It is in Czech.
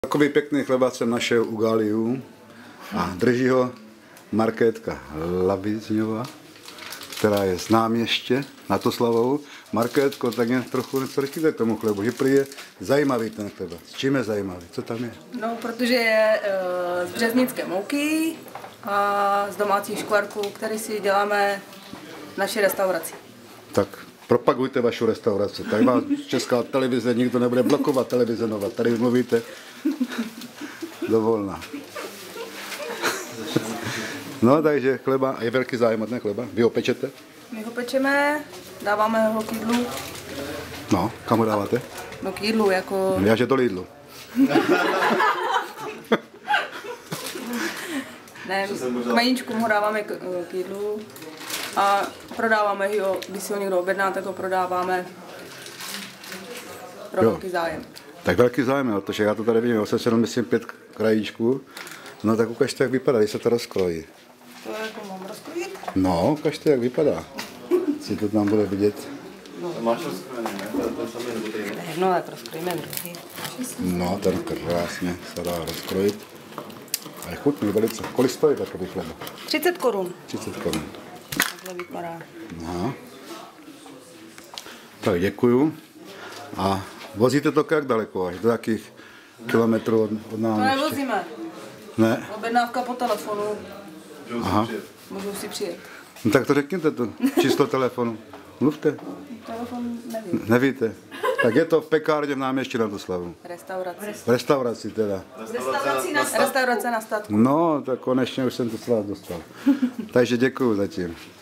Takový pěkný chleba jsem našel u Galiu a drží ho Markétka Labizňová, která je z Náměště nad Oslavou. Markétko, tak mě trochu něco řekněte k tomu chlebu, že prý je zajímavý ten chleba. S čím je zajímavý? Co tam je? No, protože je z březnické mouky a z domácích škvarků, který si děláme v naší restauraci. Tak propagujte vašu restauraci. Tady vás Česká televize, nikdo nebude blokovat televize Nova. Tady mluvíte dovolná. No, takže chleba, je velký zájem na chleba. Vy ho pečete? My ho pečeme, dáváme ho k jídlu. No, kam ho dáváte? No k jídlu, jako... Já, že do Lidlu. Ne, k meníčkům ho dáváme k jídlu a prodáváme ho, když si ho někdo objedná, tak ho prodáváme pro velký zájem. Tak velký zájem, protože já to tady vidím, 875 krajíčků. No tak ukažte, jak vypadá, když se to rozkrojí. To jako mám rozkrojit? No, ukažte, jak vypadá. Si to tam bude vidět. To máš rozkrojený, ne? To je samý nebo ty? No, tak rozkrojíme druhý. No, ten krásně se dá rozkrojit. A je chutný velice. Kolik stojí takový chleba? 30 korun. 30 korun. Takhle vypadá. Aha. Tak děkuju. A vozíte to jak daleko? Až do jakých kilometrů od To Náměště? nevozíme. Ne? Objednávka po telefonu. Aha. Můžou si přijet. No tak to řekněte to číslo telefonu. Mluvte. Telefon nevím. Nevíte. Tak je to v pekárně v Náměstí nad Oslavou. Restauraci. V restauraci teda. Restaurace na statku. No, tak konečně už jsem to slát dostal. Takže děkuju zatím.